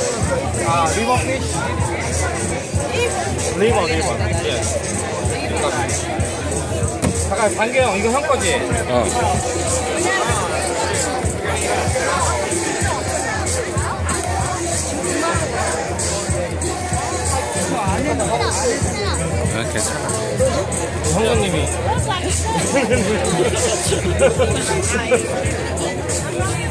아, 리버 피쉬? 리버. 예. 잠깐, 반경, 이거 형 거지? 어. 괜찮아. 형님이.